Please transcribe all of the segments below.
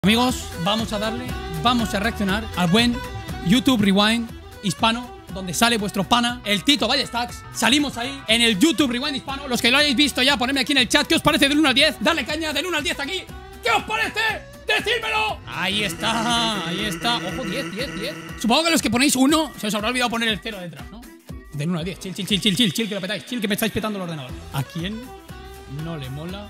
Amigos, vamos a reaccionar al buen YouTube Rewind hispano, donde sale vuestro pana, el Tito Ballestax. Salimos ahí en el YouTube Rewind hispano. Los que lo hayáis visto ya, ponedme aquí en el chat qué os parece del 1 al 10. Dale caña del 1 al 10 aquí. ¿Qué os parece? ¡Decídmelo! Ahí está, ahí está. Ojo, 10. Supongo que los que ponéis 1 se os habrá olvidado poner el 0 detrás, ¿no? Del 1 al 10. Chill, que lo petáis. Chill, que me estáis petando el ordenador. ¿A quién no le mola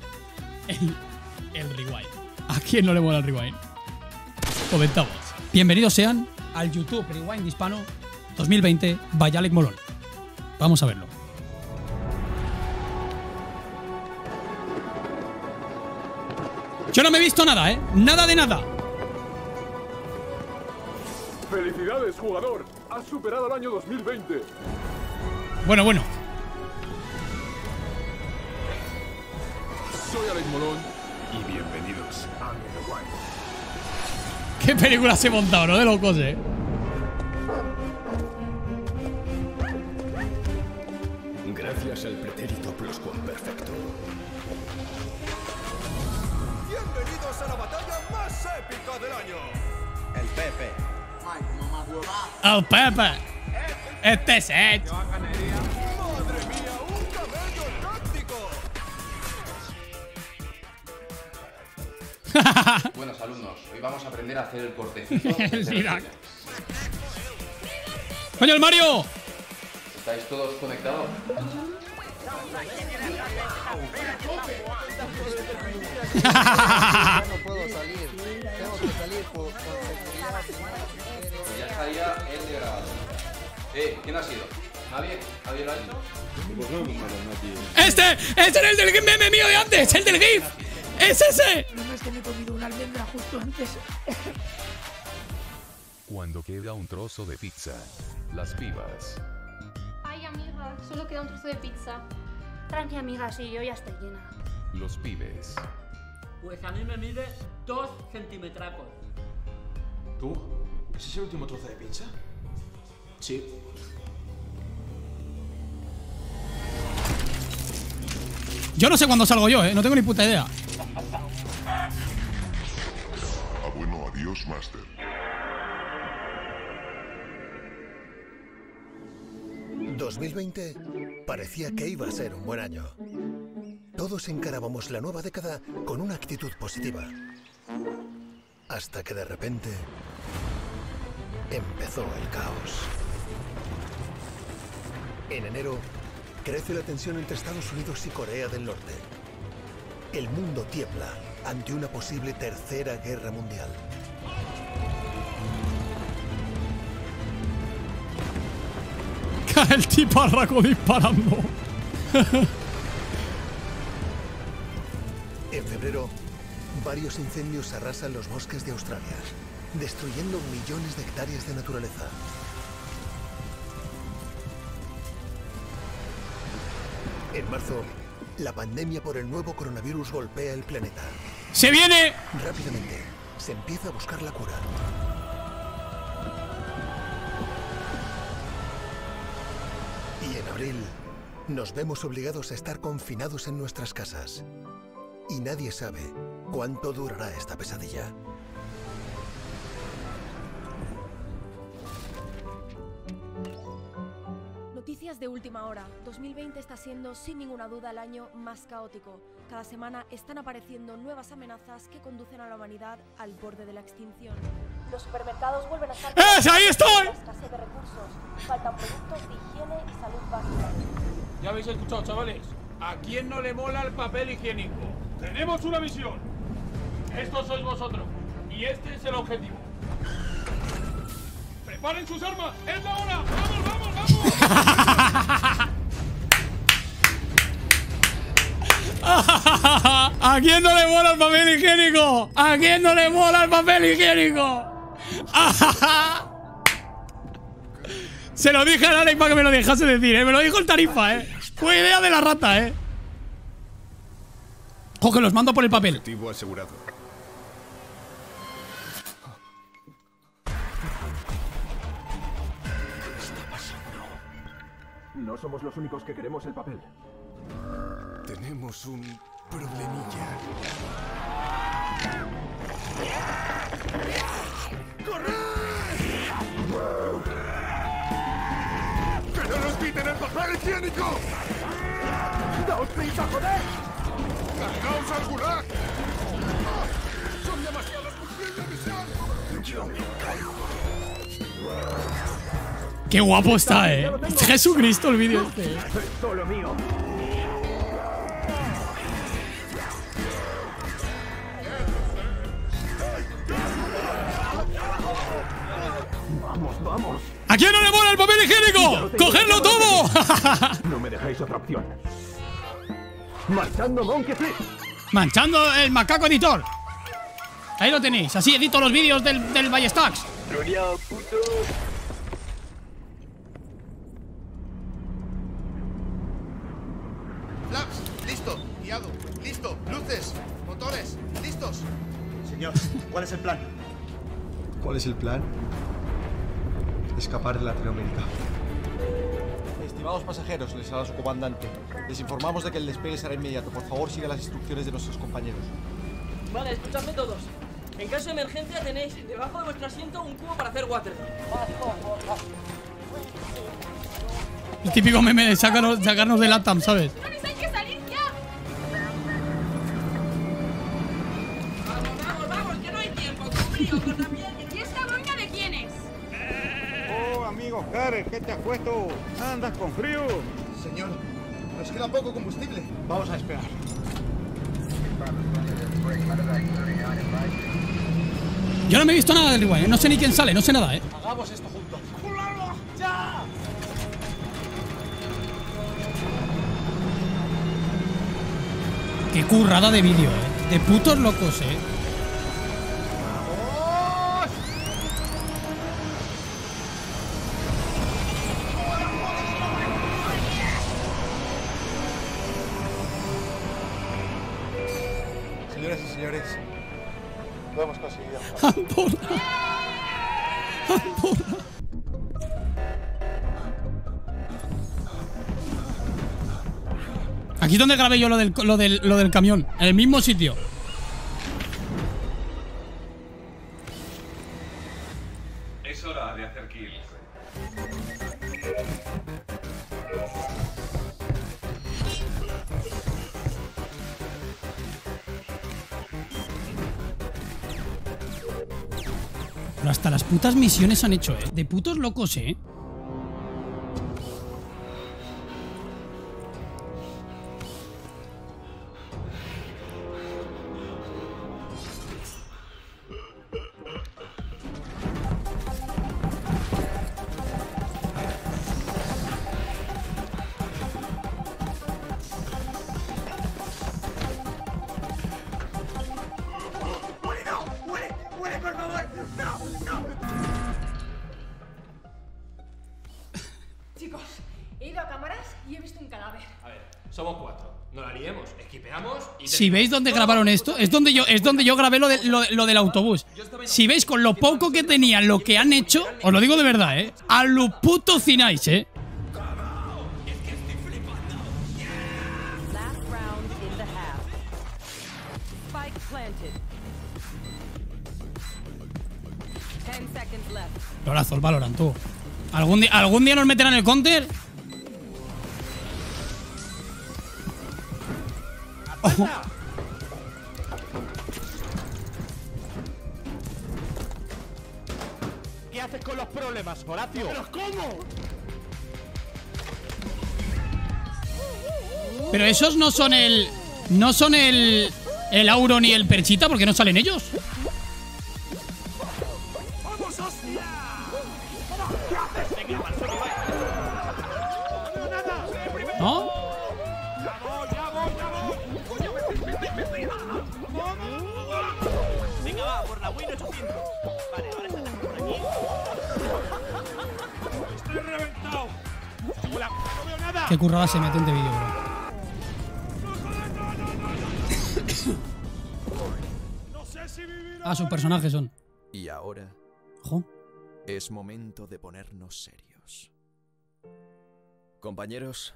el Rewind? ¿A quién no le mola el Rewind? Comentamos. Bienvenidos sean al YouTube Rewind hispano 2020 by Alec Molón. Vamos a verlo. Yo no me he visto nada, ¿eh? Nada de nada. ¡Felicidades, jugador! Has superado el año 2020. Bueno. Soy Alec Molón y bienvenidos a Rewind. Qué película se ha montado, ¿no? De locos, ¿eh? Gracias al pretérito pluscuamperfecto. Bienvenidos a la batalla más épica del año. El Pepe. Ay, mamá huevada. ¡El Pepe! Este es Edge. Madre mía, un camello táctico. Buenos alumnos, hoy vamos a aprender a hacer el cortecito. El Irak. ¡Coño, el Mario! ¿Estáis todos conectados? No puedo salir, tengo que salir por seguridad. Pues ya estaría el de grabado. ¿Quién ha sido? ¿Nadie? ¿Nadie lo ha hecho? ¡Este era el del meme mío de antes! ¡El del GIF! ¡Es ese! No, es que me he comido una almendra justo antes. Cuando queda un trozo de pizza, las pibas. Ay, amiga, solo queda un trozo de pizza. Tranqui, amiga, sí, yo ya estoy llena. Los pibes. Pues a mí me mide 2 centimetracos. ¿Tú? ¿Ese es el último trozo de pizza? Sí. Yo no sé cuándo salgo yo, ¿eh? No tengo ni puta idea. Bueno, adiós, Master. ...2020 parecía que iba a ser un buen año. Todos encarábamos la nueva década con una actitud positiva. Hasta que de repente... empezó el caos. En enero, crece la tensión entre Estados Unidos y Corea del Norte. El mundo tiembla ante una posible tercera guerra mundial. El tiparraco disparando. En febrero, varios incendios arrasan los bosques de Australia, destruyendo millones de hectáreas de naturaleza. En marzo, la pandemia por el nuevo coronavirus golpea el planeta. ¡Se viene! Rápidamente, se empieza a buscar la cura. Y en abril, nos vemos obligados a estar confinados en nuestras casas. Y nadie sabe cuánto durará esta pesadilla. Noticias de última hora. 2020 está siendo sin ninguna duda el año más caótico. Cada semana están apareciendo nuevas amenazas que conducen a la humanidad al borde de la extinción. Los supermercados vuelven a estar... ¡Ahí estoy! La escasez de recursos. Faltan productos de higiene y salud básica. Ya habéis escuchado, chavales. ¿A quién no le mola el papel higiénico? Tenemos una misión. Estos sois vosotros. Y este es el objetivo. ¡Preparen sus armas! ¡Es la hora! ¡Vamos! ¿A quién no le mola el papel higiénico? ¿A quién no le mola el papel higiénico? Se lo dije a Alec para que me lo dejase decir, ¿eh? Me lo dijo el Tarifa, ¿eh? Fue idea de la rata, ¿eh? Coge, los mando por el papel. Objetivo asegurado. ¿Qué está pasando? No somos los únicos que queremos el papel. Tenemos un problemilla. ¡Que no nos quiten el papel higiénico! ¡Daos prisa, joder! ¡Cargaos al gulag! ¡Son demasiados cumplir la misión! Yo me encargo. Qué guapo está, Jesucristo el vídeo este. Es solo mío. Vamos, vamos. ¿A quién no le mola el papel higiénico? ¡Cogerlo todo! No me dejáis otra opción. Marchando Monkey Flip. Manchando el macaco editor. Ahí lo tenéis. Así edito los vídeos del Ballestax. Troleado, puto. Flaps, listo. Guiado, listo. Luces, motores, listos. Señor, ¿cuál es el plan? ¿Cuál es el plan? Escapar de Latinoamérica. Estimados pasajeros, les habla su comandante. Les informamos de que el despegue será inmediato. Por favor, sigan las instrucciones de nuestros compañeros. Vale, escuchadme todos. En caso de emergencia tenéis debajo de vuestro asiento un cubo para hacer water. El típico meme de sacarnos de LATAM, ¿sabes? ¡Hay que salir ya! Vamos, que no hay tiempo. Con frío, con la piel. ¿Y esta boina de quién es? Oh, amigo Karen, ¿qué te has puesto? ¿Andas con frío? Señor, nos queda poco combustible. Vamos a esperar. Yo no me he visto nada del Rewind, no sé ni quién sale, no sé nada, Hagamos esto juntos. ¡Ya! Qué currada de vídeo, de putos locos, Señoras y señores, lo hemos conseguido. Andorra. Andorra. Aquí es donde grabé yo lo del camión, en el mismo sitio. Es hora de hacer kills. Pero hasta las putas misiones han hecho, de putos locos, Chicos, he ido a cámaras y he visto un cadáver. A ver, somos 4. No la liemos, equipeamos y... Si veis dónde grabaron esto, es donde yo grabé lo del autobús. Si veis con lo poco que tenían, lo que han hecho, os lo digo de verdad, a lo puto cináis, Lorazo, el Valorant, tú. ¿Algún día nos meterán el counter? Oh. ¿Qué haces con los problemas, Horacio? ¿Pero cómo? Pero esos no son el... No son el Auro ni el Perchita, porque no salen ellos. ¡Vamos, hostia! ¿No? Venga, va, por la Win 800. Vale, ahora está por aquí. Estoy reventado. Hola, no veo nada. Qué currada se mete en este vídeo, bro. Ah, sus personajes son. Y ahora Ojo. es momento de ponernos serios. Compañeros,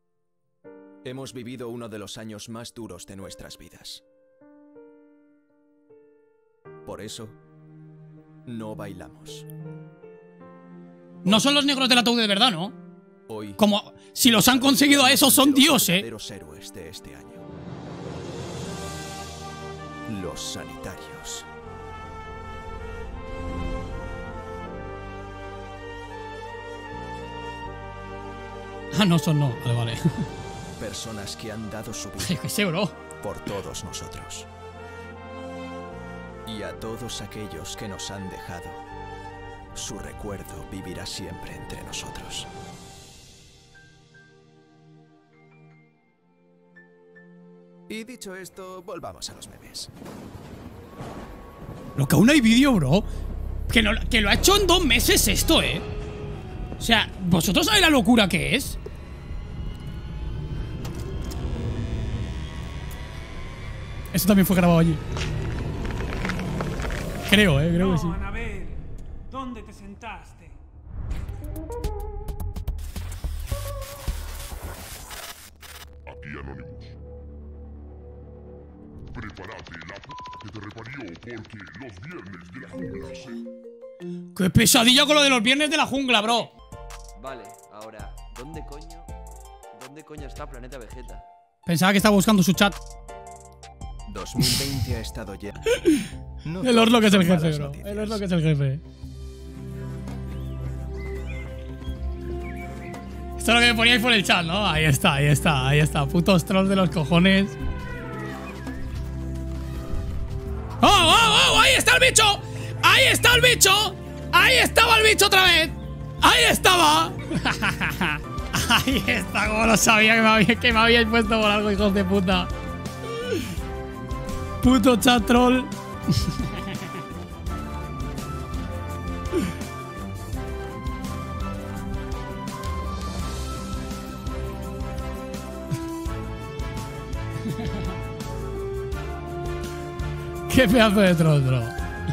hemos vivido uno de los años más duros de nuestras vidas. Por eso, no bailamos. No son los negros del ataúd de verdad, ¿no? Hoy, como si los han conseguido a esos, son Dios, ¿eh? Los héroes de este año. Los sanitarios. Ah, no, son no. Vale, vale. Personas que han dado su vida. ¿Qué sé, bro? Por todos nosotros. Y a todos aquellos que nos han dejado, su recuerdo vivirá siempre entre nosotros. Y dicho esto, volvamos a los memes. Lo que aún hay vídeo, bro. Que lo ha hecho en 2 meses esto, ¿eh? O sea, ¿vosotros sabéis la locura que es? Esto también fue grabado allí. Creo, creo que sí. Anabel, ¿dónde te sentaste? Aquí Anonymous. Prepárate la que te reparió porque los viernes de la jungla se... ¡Qué pesadilla con lo de los viernes de la jungla, bro! Vale, ahora, ¿dónde coño está Planeta Vegeta? Pensaba que estaba buscando su chat. 2020 ha estado lleno. No el Oslo que es el jefe, malas bro. noticias. El Oslo que es el jefe. Esto es lo que me poníais por el chat, ¿no? Ahí está, ahí está, ahí está. Putos trolls de los cojones. ¡Oh, oh, oh! ¡Ahí está el bicho! ¡Ahí está el bicho! ¡Ahí estaba el bicho otra vez! ¡Ahí estaba! Ahí está, como lo sabía que me habíais puesto por algo, hijos de puta. Puto chat troll. Qué pedazo de troll, bro.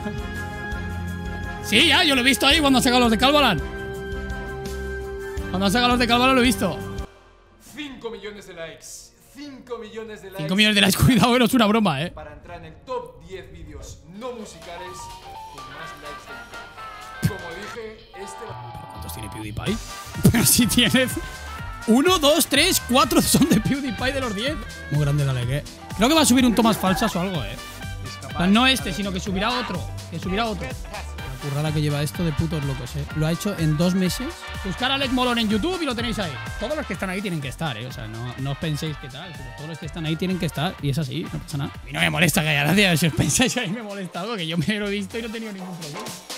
Sí, ya, yo lo he visto ahí cuando han sacado los de Calvalan. Cuando han sacado los de Calvalan lo he visto. 5 millones de likes. 5 millones de likes. 5 millones de likes, cuidado, que no es una broma, Para entrar en el top 10 vídeos no musicales con más likes del mundo. Como dije, ¿Cuántos tiene PewDiePie? Pero si tiene 1, 2, 3, 4 son de PewDiePie de los 10. Muy grande la like, Creo que va a subir un Tomás Falsas o algo, No este, sino que subirá otro. Que subirá otro. La currada que lleva esto de putos locos, Lo ha hecho en 2 meses. Buscar a Alex Molón en YouTube y lo tenéis ahí. Todos los que están ahí tienen que estar, O sea, no os penséis que tal. Pero todos los que están ahí tienen que estar. Y es así, no pasa nada. Y no me molesta que haya nadie. Si os pensáis que a mí me molesta algo, que yo me lo he visto y no he tenido ningún problema.